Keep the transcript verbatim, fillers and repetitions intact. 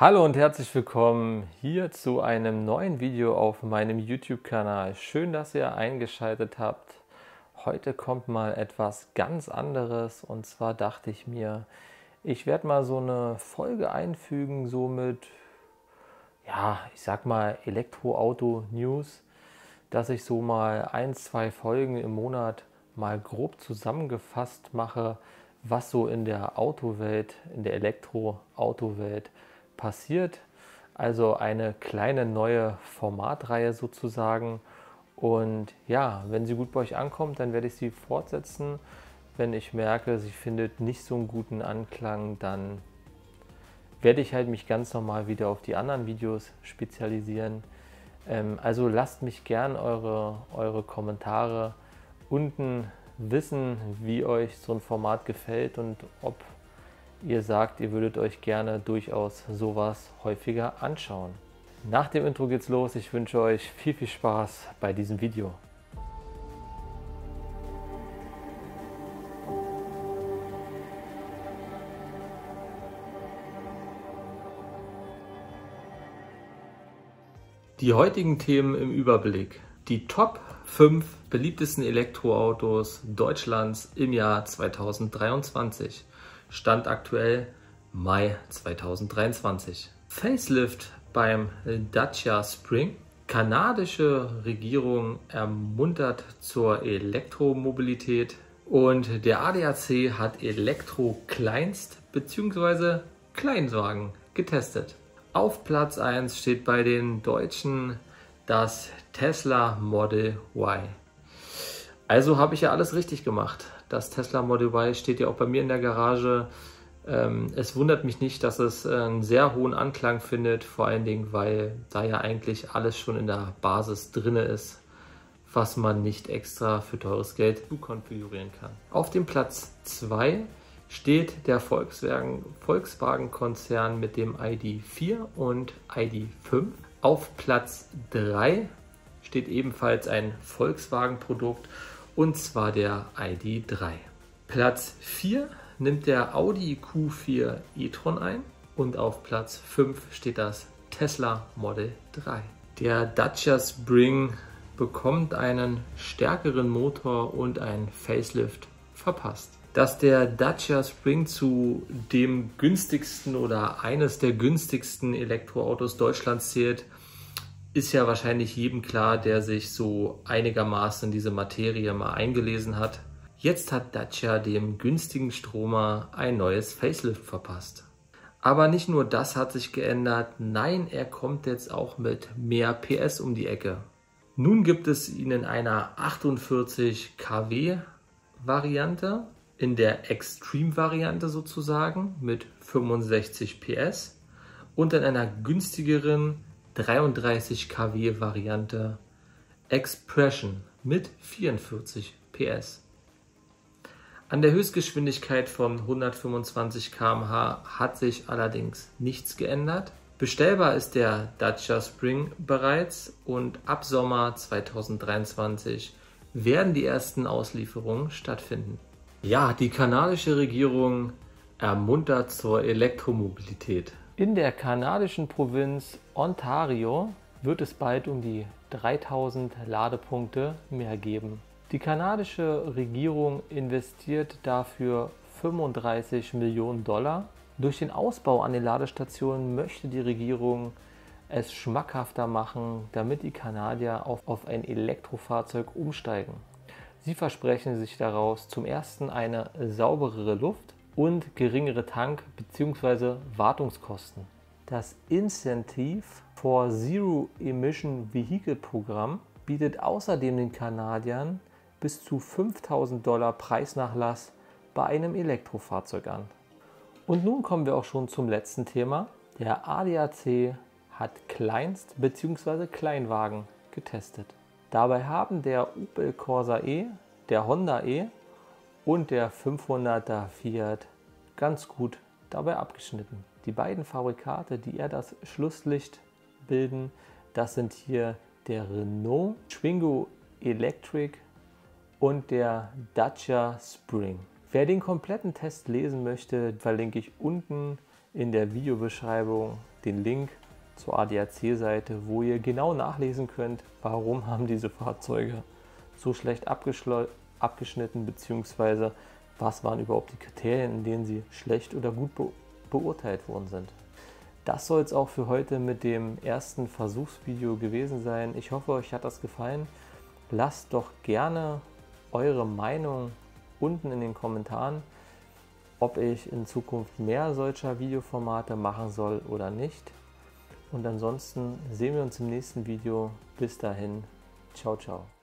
Hallo und herzlich willkommen hier zu einem neuen Video auf meinem YouTube-Kanal. Schön, dass ihr eingeschaltet habt. Heute kommt mal etwas ganz anderes und zwar dachte ich mir, ich werde mal so eine Folge einfügen, so mit, ja, ich sag mal Elektroauto-News, dass ich so mal ein, zwei Folgen im Monat mal grob zusammengefasst mache, was so in der Autowelt, in der Elektroautowelt passiert. Also eine kleine neue Formatreihe sozusagen. Und ja, wenn sie gut bei euch ankommt, dann werde ich sie fortsetzen. Wenn ich merke, sie findet nicht so einen guten Anklang, dann werde ich halt mich ganz normal wieder auf die anderen Videos spezialisieren. Ähm, also lasst mich gern eure, eure Kommentare unten wissen, wie euch so ein Format gefällt und ob ihr sagt, ihr würdet euch gerne durchaus sowas häufiger anschauen. Nach dem Intro geht's los. Ich wünsche euch viel, viel Spaß bei diesem Video. Die heutigen Themen im Überblick. Die Top fünf beliebtesten Elektroautos Deutschlands im Jahr zweitausenddreiundzwanzig. Stand aktuell Mai zweitausenddreiundzwanzig. Facelift beim Dacia Spring. Kanadische Regierung ermuntert zur Elektromobilität. Und der A D A C hat Elektro-Kleinst- bzw. Kleinwagen getestet. Auf Platz eins steht bei den Deutschen das Tesla Model Y. Also habe ich ja alles richtig gemacht. Das Tesla Model Y steht ja auch bei mir in der Garage. Es wundert mich nicht, dass es einen sehr hohen Anklang findet, vor allen Dingen, weil da ja eigentlich alles schon in der Basis drin ist, was man nicht extra für teures Geld konfigurieren kann. Auf dem Platz zwei steht der Volkswagen, Volkswagen-Konzern mit dem I D vier und I D fünf. Auf Platz drei steht ebenfalls ein Volkswagen-Produkt und zwar der I D drei. Platz vier nimmt der Audi Q vier e-tron ein und auf Platz fünf steht das Tesla Model drei. Der Dacia Spring bekommt einen stärkeren Motor und ein Facelift verpasst. Dass der Dacia Spring zu dem günstigsten oder eines der günstigsten Elektroautos Deutschlands zählt, ist ja wahrscheinlich jedem klar, der sich so einigermaßen in diese Materie mal eingelesen hat. Jetzt hat Dacia dem günstigen Stromer ein neues Facelift verpasst. Aber nicht nur das hat sich geändert, nein, er kommt jetzt auch mit mehr P S um die Ecke. Nun gibt es ihn in einer achtundvierzig Kilowatt Variante, in der Extreme-Variante sozusagen mit fünfundsechzig P S und in einer günstigeren dreiunddreißig Kilowatt Variante Expression mit vierundvierzig P S. An der Höchstgeschwindigkeit von hundertfünfundzwanzig Kilometer pro Stunde hat sich allerdings nichts geändert. Bestellbar ist der Dacia Spring bereits und ab Sommer zweitausenddreiundzwanzig werden die ersten Auslieferungen stattfinden. Ja, die kanadische Regierung ermuntert zur Elektromobilität. In der kanadischen Provinz Ontario wird es bald um die dreitausend Ladepunkte mehr geben. Die kanadische Regierung investiert dafür fünfunddreißig Millionen Dollar. Durch den Ausbau an den Ladestationen möchte die Regierung es schmackhafter machen, damit die Kanadier auf, auf ein Elektrofahrzeug umsteigen. Sie versprechen sich daraus zum ersten eine sauberere Luft und geringere Tank- bzw. Wartungskosten. Das Incentive for Zero Emission Vehicle Programm bietet außerdem den Kanadiern bis zu fünftausend Dollar Preisnachlass bei einem Elektrofahrzeug an. Und nun kommen wir auch schon zum letzten Thema. Der A D A C hat Kleinst- bzw. Kleinwagen getestet. Dabei haben der Opel Corsa E, der Honda E und der fünfhunderter Fiat ganz gut dabei abgeschnitten. Die beiden Fabrikate, die eher das Schlusslicht bilden, das sind hier der Renault Twingo Electric und der Dacia Spring. Wer den kompletten Test lesen möchte, verlinke ich unten in der Videobeschreibung den Link zur A D A C-Seite, wo ihr genau nachlesen könnt, warum haben diese Fahrzeuge so schlecht abgeschnitten, beziehungsweise was waren überhaupt die Kriterien, in denen sie schlecht oder gut be beurteilt worden sind. Das soll es auch für heute mit dem ersten Versuchsvideo gewesen sein. Ich hoffe, euch hat das gefallen. Lasst doch gerne eure Meinung unten in den Kommentaren, ob ich in Zukunft mehr solcher Videoformate machen soll oder nicht. Und ansonsten sehen wir uns im nächsten Video. Bis dahin, ciao, ciao.